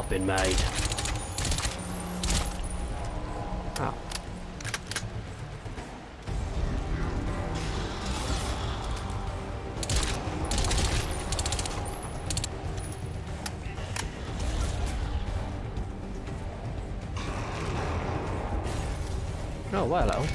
I've been made. Ow. Oh, well, hello.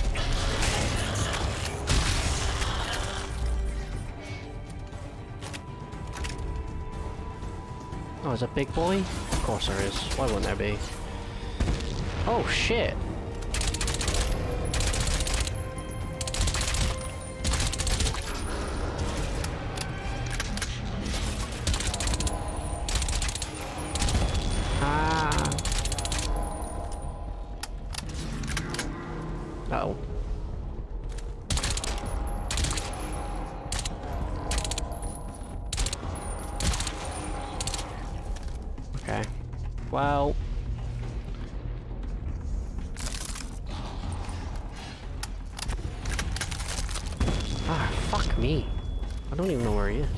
Oh, is a big boy? Of course there is. Why wouldn't there be? Oh, shit! Ah! Uh-oh. Okay. Well... Ah, fuck me. I don't even know where he is.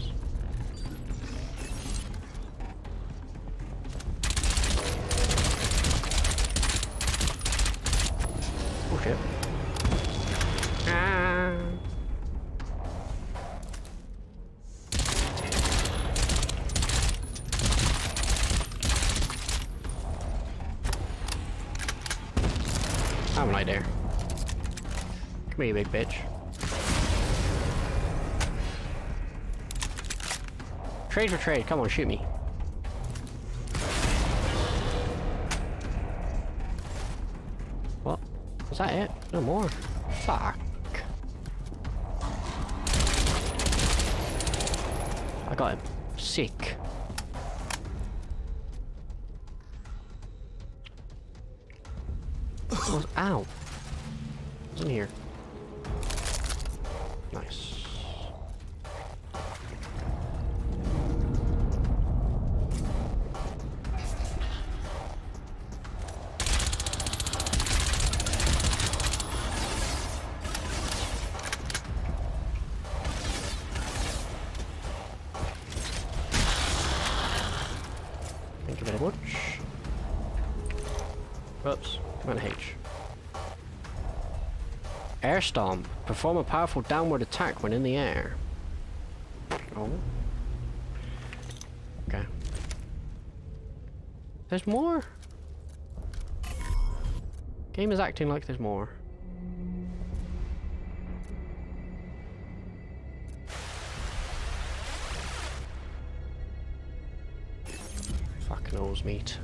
Oh shit. Ah. I'm right there. Come here, you big bitch. Trade for trade, come on, shoot me. What? Was that it? No more? Fuck. I got him. Sick. Ow. What's in here? Nice. Thank you very much. Oops, went H. Air Stomp. Perform a powerful downward attack when in the air. Oh. Okay. There's more? Game is acting like there's more. Fucking nose meat.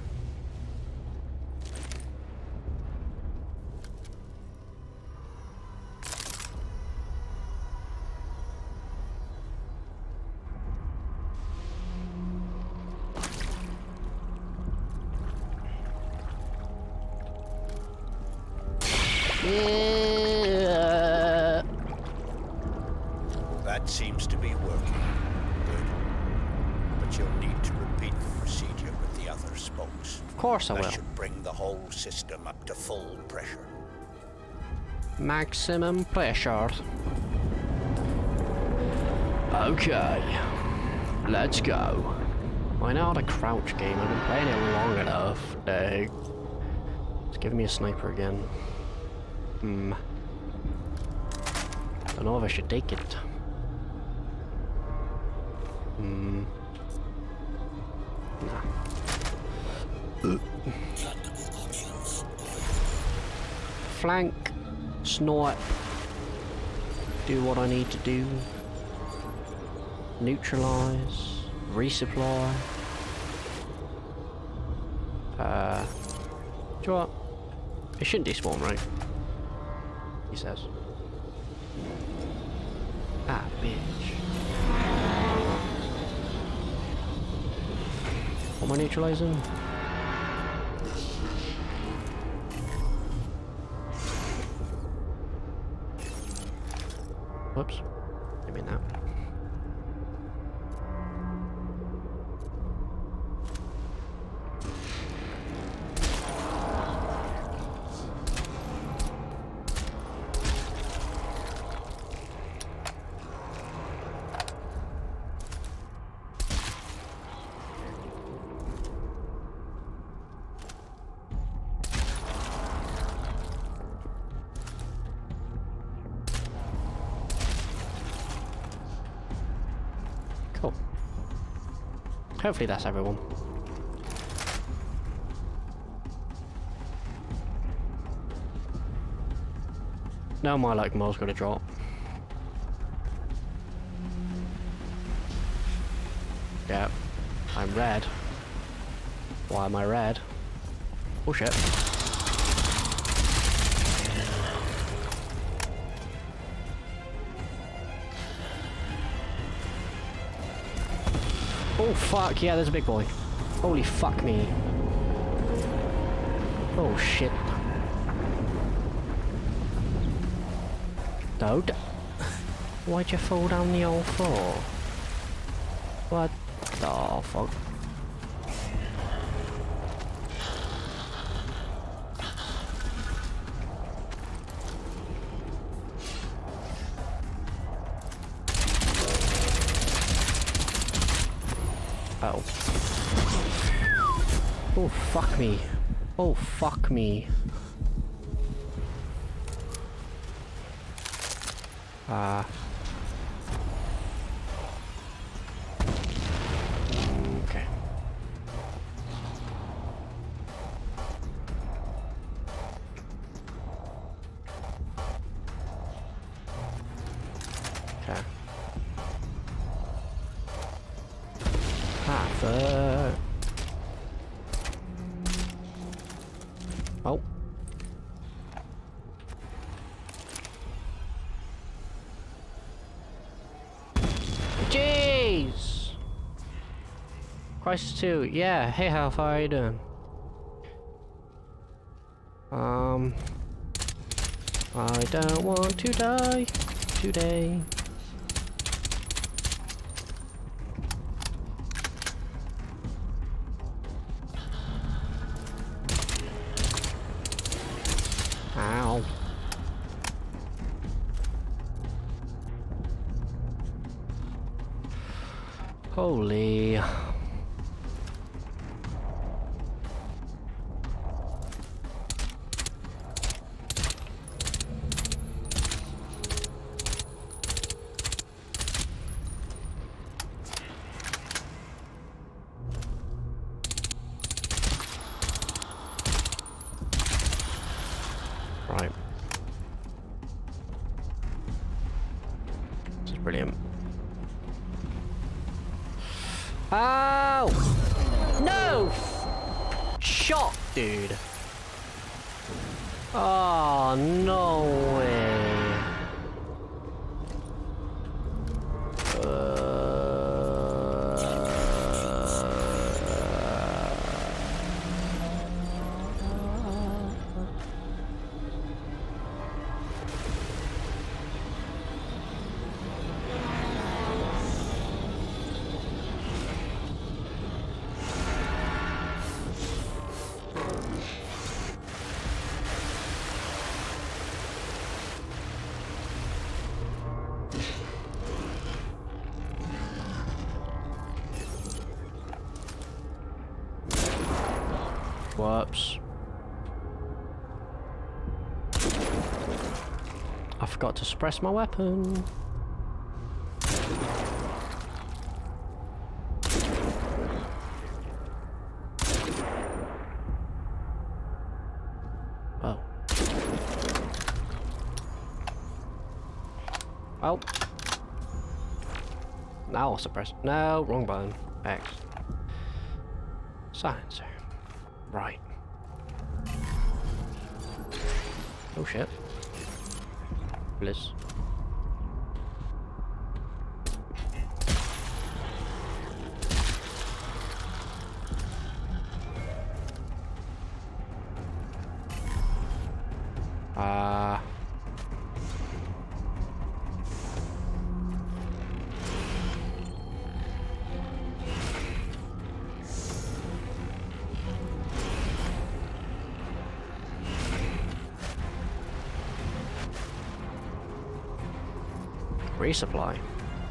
Yeah. That seems to be working. Good. But you'll need to repeat the procedure with the other spokes. Of course I will. That should bring the whole system up to full pressure. Maximum pressure. Okay. Let's go. Why not a crouch game? I've been playing it long enough. It's giving me a sniper again. Don't know if I should take it. Nah. Flank, snipe, do what I need to do, neutralize, resupply. Do you know what? It shouldn't despawn, right? He says. Ah, bitch. What am I neutralizing? Whoops. I mean that. Hopefully that's everyone. Now my like mole's gonna drop. Yep. I'm red. Why am I red? Oh shit. Oh fuck, yeah, there's a big boy. Holy fuck me. Oh shit. Don't. Why'd you fall down the old floor? What the fuck? Oh. Oh, fuck me. Oh, fuck me. Okay. Okay. Oh. Jeez! Crisis 2, yeah. Hey, how far are you doing? I don't want to die today. Ow. Holy. Right. This is brilliant. Oh! No! Shot, dude. Oh, no way. Whoops. I forgot to suppress my weapon. Oh. Oh. Now I'll suppress. No, wrong button. X. Silencer. Right. Oh shit. Bliss. Resupply.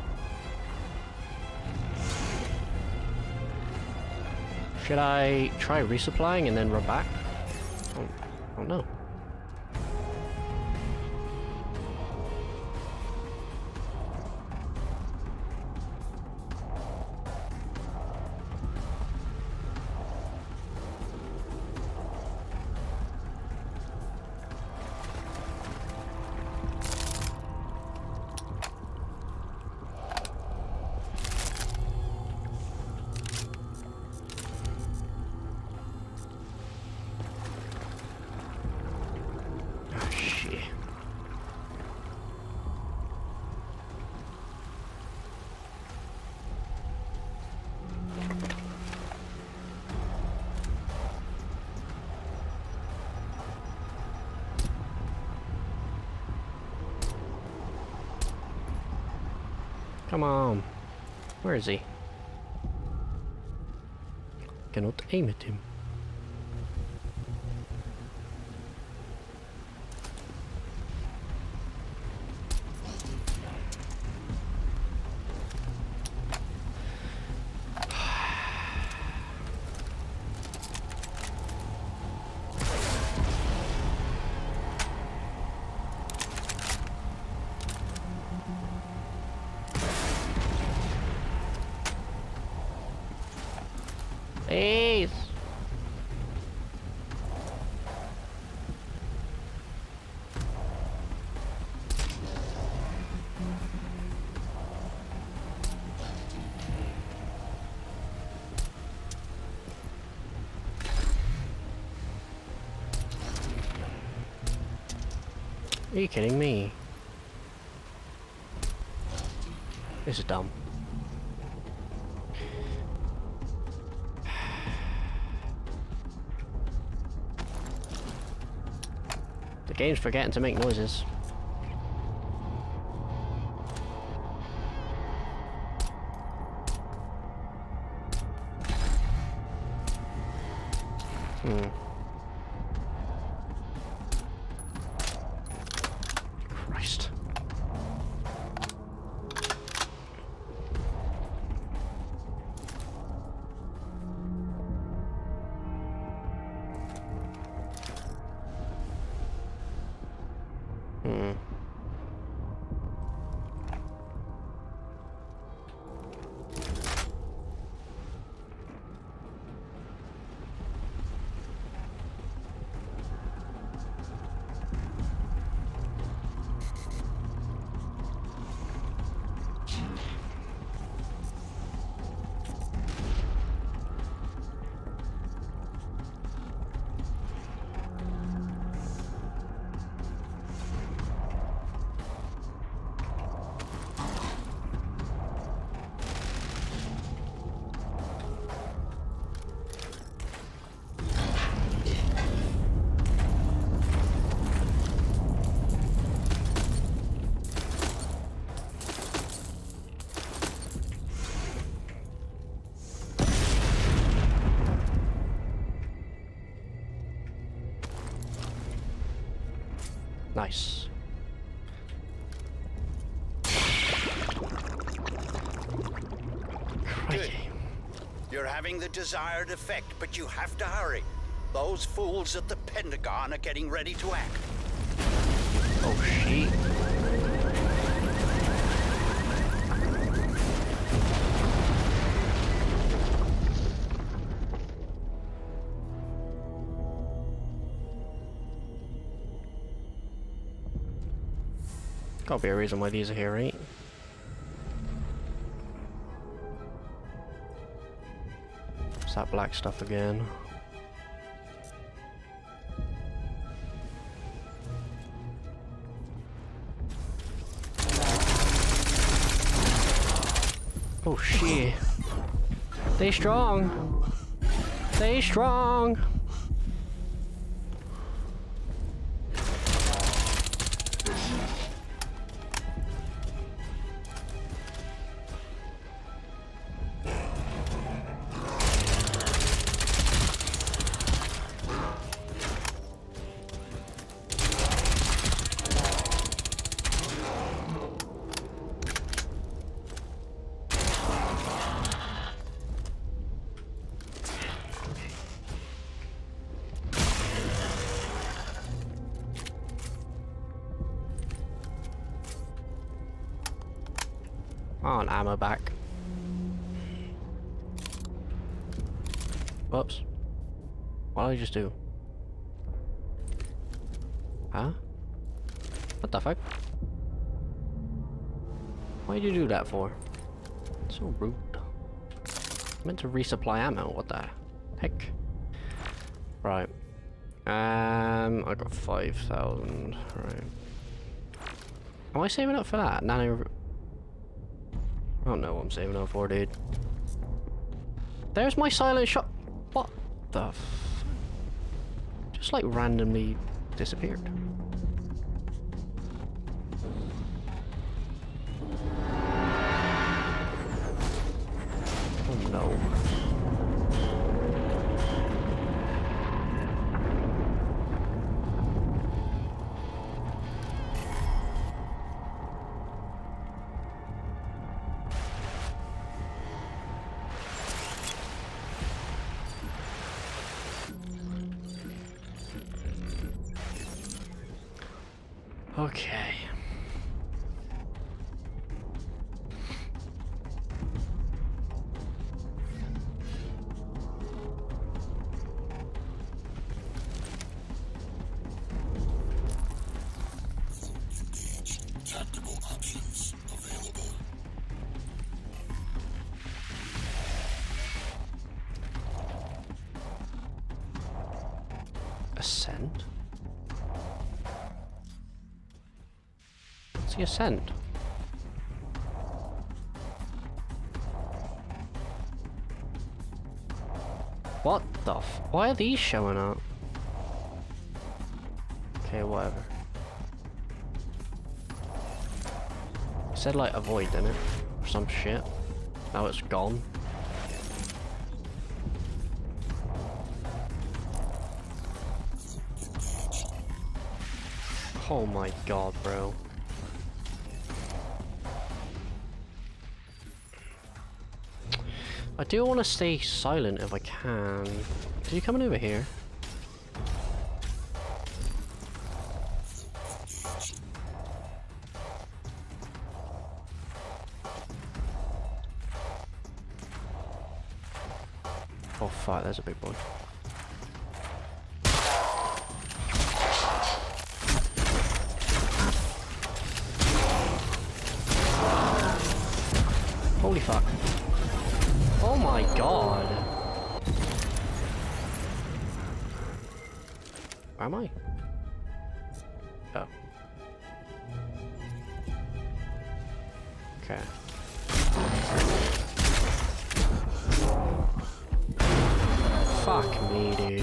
Should I try resupplying and then run back? Oh no. Come on. Where is he? Cannot aim at him. Please. Are you kidding me? This is dumb. The game's forgetting to make noises. Christ. Nice. Good. You're having the desired effect, but you have to hurry. Those fools at the Pentagon are getting ready to act. Oh shit. Gotta be a reason why these are here, right? It's that black stuff again. Oh shit. Stay strong. Stay strong. Oh, an ammo back. Whoops. What did I just do? Huh? What the fuck? Why'd you do that for? So rude. I meant to resupply ammo, what the heck? Right. I got 5,000, right. Am I saving up for that? Nano... I don't know what I'm saving up for, dude. There's my silent shot. What the f... Just like randomly disappeared. No. Okay. Tactical options available. Ascent? What's the ascent? What the f- Why are these showing up? Okay, whatever. It said like avoid, didn't it? Or some shit. Now it's gone. Oh my god, bro. I do want to stay silent if I can. Is he coming over here? Oh fuck, there's a big boy. Holy fuck. Oh my god. Where am I? Oh. Okay. Fuck me, dude.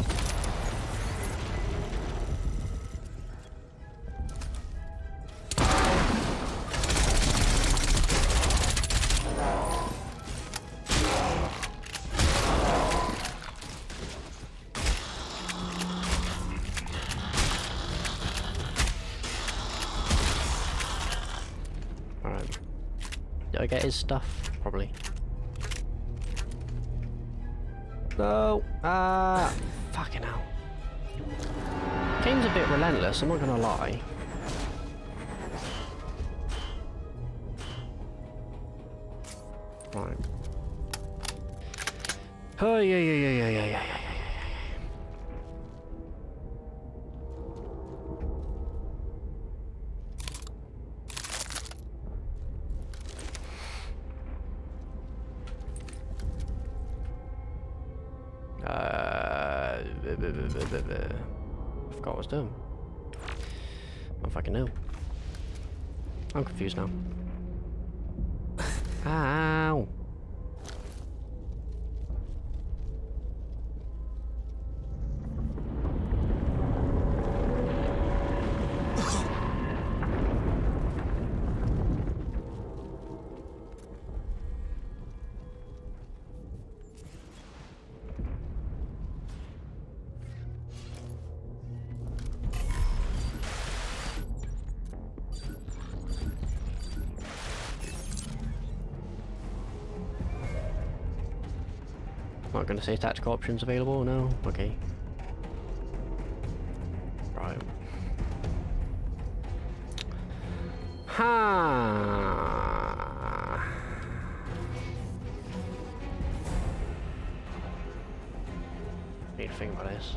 Alright. Did I get his stuff? Probably. No! Ah! Fucking hell. Game's a bit relentless, I'm not gonna lie. Right. Oh, yeah. I forgot what I was doing. I don't fucking know. I'm confused now. Ow! Not gonna say tactical options available, no? Okay. Right. Ha. Need to think about this.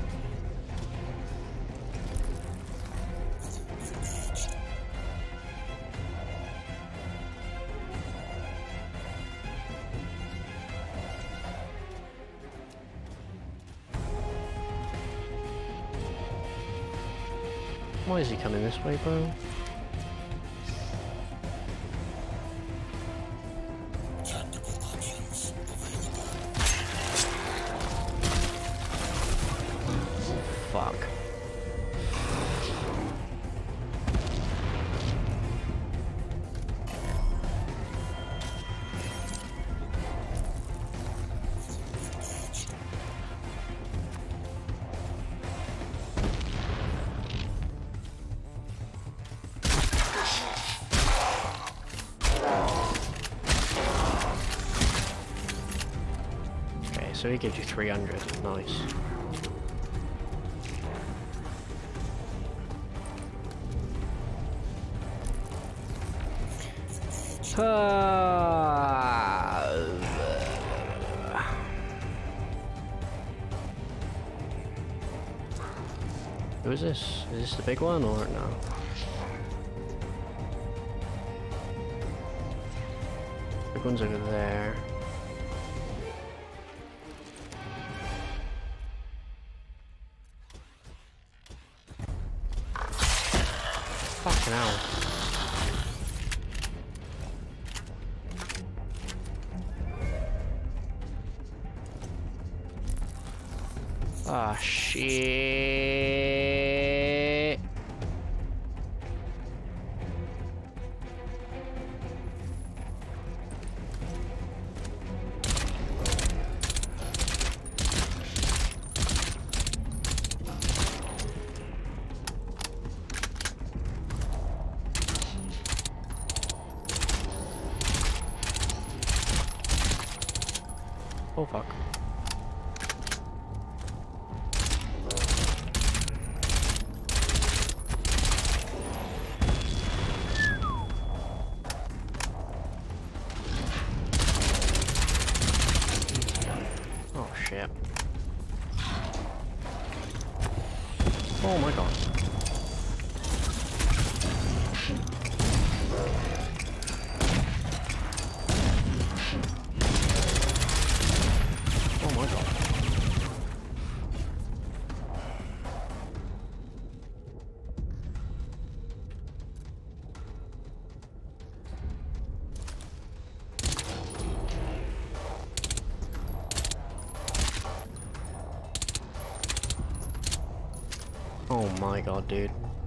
Why is he coming this way, bro? Tactical options available. Fuck. so he gives you 300. Nice. Who is this? Is this the big one or no? Big one's over there. Fucking hell. Ah, shit. Oh, fuck. Oh, shit. Oh my god. Oh my god. Oh my god, dude.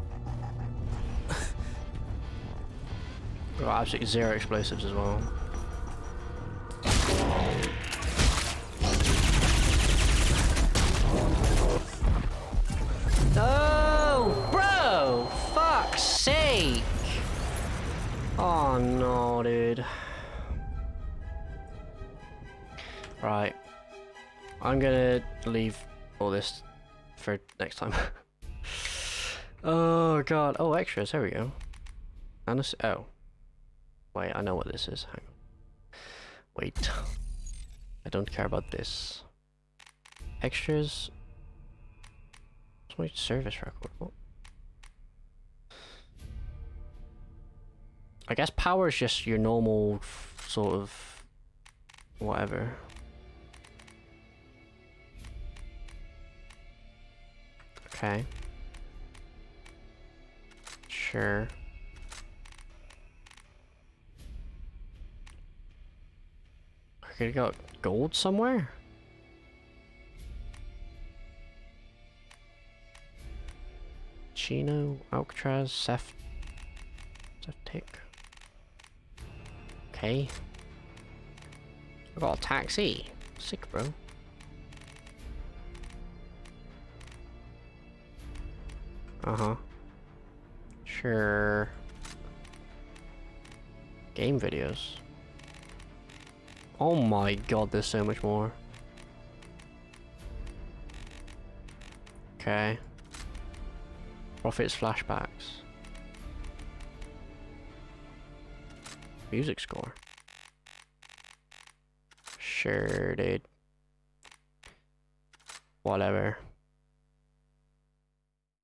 Got absolutely 0 explosives as well. No, bro! Fuck's sake! Oh no, dude. Right. I'm gonna leave all this for next time. Oh god. Oh, extras. There we go. And oh. Wait, I know what this is. Hang on. Wait. I don't care about this. Extras. What's my service record? What? I guess power is just your normal sort of whatever. Okay. Sure. Okay, got gold somewhere? Chino, Alcatraz, Septic. Okay. I got a taxi. Sick, bro. Uh-huh. Sure. Game videos. Oh my god, there's so much more. Okay. Profits flashbacks. Music score. Sure, dude. Whatever.